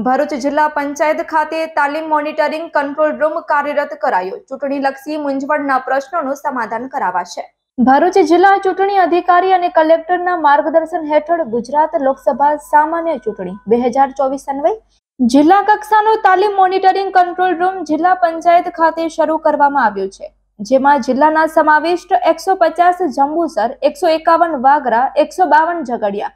ભરૂચ જિલ્લા પંચાયત ખાતે તાલીમ મોનિટરિંગ કંટ્રોલ રૂમ કાર્યરત કરાયો. ચૂંટણીલક્ષી મૂંઝવણના પ્રશ્નોનું સમાધાન કરાવાશે. ભરૂચ જિલ્લા ચૂંટણી અધિકારી અને કલેક્ટરના માર્ગદર્શન હેઠળ ગુજરાત લોકસભા સામાન્ય ચૂંટણી 2024 અન્વયે જિલ્લા કક્ષાનો તાલીમ મોનિટરિંગ કંટ્રોલ રૂમ જિલ્લા પંચાયત ખાતે શરૂ કરવામાં આવ્યો છે, જેમાં જિલ્લાના સમાવિષ્ટ 150 જંબુસર, 151 વાગરા, 152 ઝઘડિયા,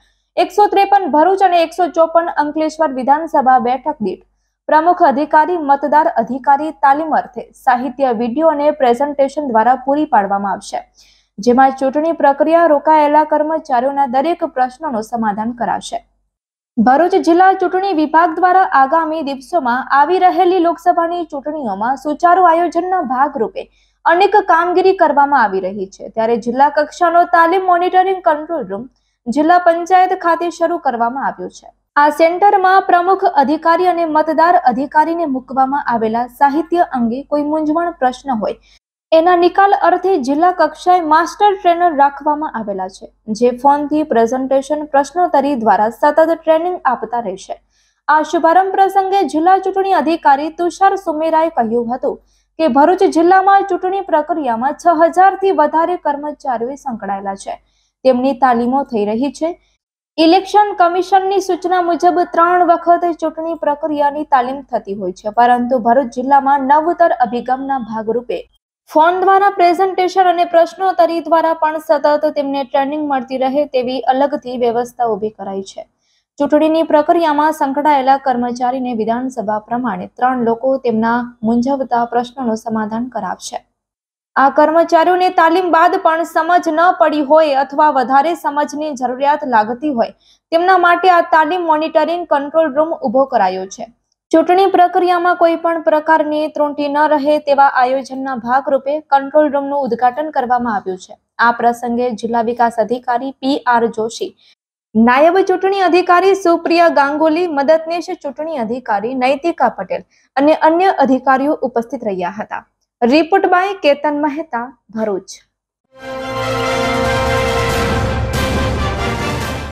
153 ભરૂચ અને 154 અંકલેશ્વર વિધાનસભા બેઠક દીઠ પ્રમુખ અધિકારી, મતદાર અધિકારી તાલીમ અર્થે સાહિત્ય, વિડીયો અને પ્રેઝન્ટેશન દ્વારા પૂરી પાડવામાં આવશે, જેમાં ચૂંટણી પ્રક્રિયા રોકાયેલા કર્મચારીઓના દરેક પ્રશ્નોનું સમાધાન કરાશે. ભરૂચ જિલ્લા ચૂંટણી વિભાગ દ્વારા આગામી દિવસોમાં આવી રહેલી લોકસભાની ચૂંટણીઓમાં સુચારુ આયોજનના ભાગરૂપે અનેક કામગીરી કરવામાં આવી રહી છે, ત્યારે જિલ્લા કક્ષાનો તાલીમ મોનિટરિંગ કંટ્રોલ રૂમ જિલ્લા પંચાયત ખાતે શરૂ કરવામાં આવ્યો છે. આ સેન્ટરમાં પ્રમુખ અધિકારી અને મતદાર અધિકારીને મૂકવામાં આવેલા સાહિત્ય અંગે કોઈ મૂંઝવણ પ્રશ્ન હોય એના નિકાલ અર્થે જિલ્લા કક્ષાએ માસ્ટર ટ્રેનર રાખવામાં આવેલા છે, જે ફોનથી પ્રેઝન્ટેશન પ્રશ્નોત્તરી દ્વારા સતત ટ્રેનિંગ આપતા રહેશે. આ શુભારંભ પ્રસંગે જિલ્લા ચૂંટણી અધિકારી તુષાર સુમેરાએ કહ્યું હતું કે ભરૂચ જિલ્લામાં ચૂંટણી પ્રક્રિયામાં 6000 થી વધારે કર્મચારીઓ સંકળાયેલા છે, તેમની તાલીમો થઈ રહી છે. ઇલેક્શન કમિશનની સૂચના મુજબ 3 વખત ચૂંટણી પ્રક્રિયાની તાલીમ થતી હોય છે, પરંતુ ભરૂચ જિલ્લામાં નવતર અભિગમના ભાગરૂપે ફોન દ્વારા પ્રેઝન્ટેશન અને પ્રશ્નોત્તરી દ્વારા પણ સતત તેમને ટ્રેનિંગ મળતી રહે તેવી અલગથી વ્યવસ્થા ઊભી કરાઈ છે. ચૂંટણીની પ્રક્રિયામાં સંકળાયેલા કર્મચારીને વિધાનસભા પ્રમાણે 3 લોકો તેમના મૂંઝવતા પ્રશ્નોનું સમાધાન કરાવશે. આ કર્મચારીઓને તાલીમ બાદ પણ સમજ ન પડી હોય અથવા વધારે સમજની જરૂરિયાત લાગતી હોય તેમના માટે આ તાલીમ મોનિટરિંગ કંટ્રોલ રૂમ ઊભો કરાયો છે. ચૂંટણી પ્રક્રિયામાં કોઈ પણ પ્રકારની ત્રુટિ ન રહે તેવા આયોજનના ભાગરૂપે કંટ્રોલ રૂમનું ઉદ્ઘાટન કરવામાં આવ્યું છે. આ પ્રસંગે જિલ્લા વિકાસ અધિકારી PR જોશી, નાયબ ચૂંટણી અધિકારી સુપ્રિયા ગાંગુલી, મદદનીશ ચૂંટણી અધિકારી નૈતિકા પટેલ અને અન્ય અધિકારીઓ ઉપસ્થિત રહ્યા હતા. Report by Ketan Mehta, Bharuch.